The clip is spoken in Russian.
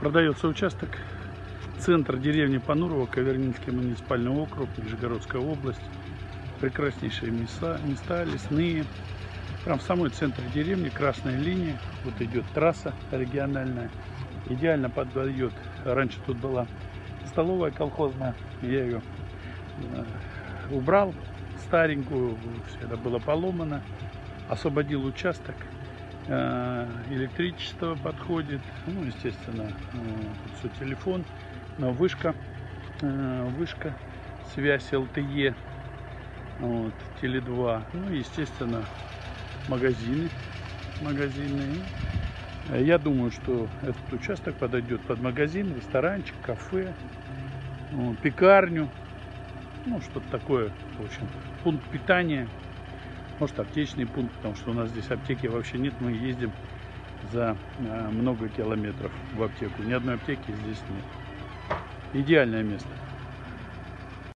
Продается участок, центр деревни Понурово, Ковернинский муниципальный округ, Нижегородская область. Прекраснейшие места лесные. Прям в самой центре деревни, красная линия. Вот идет трасса региональная. Идеально подойдет. Раньше тут была столовая колхозная. Я ее убрал, старенькую, все это было поломано. Освободил участок. Электричество подходит, ну, естественно, тут все телефон, но вышка, связь LTE, вот, Теле2, ну, естественно, магазины. Я думаю, что этот участок подойдет под магазин, ресторанчик, кафе, пекарню, ну, что-то такое, в общем, пункт питания. Может, аптечный пункт, потому что у нас здесь аптеки вообще нет. Мы ездим за много километров в аптеку. Ни одной аптеки здесь нет. Идеальное место.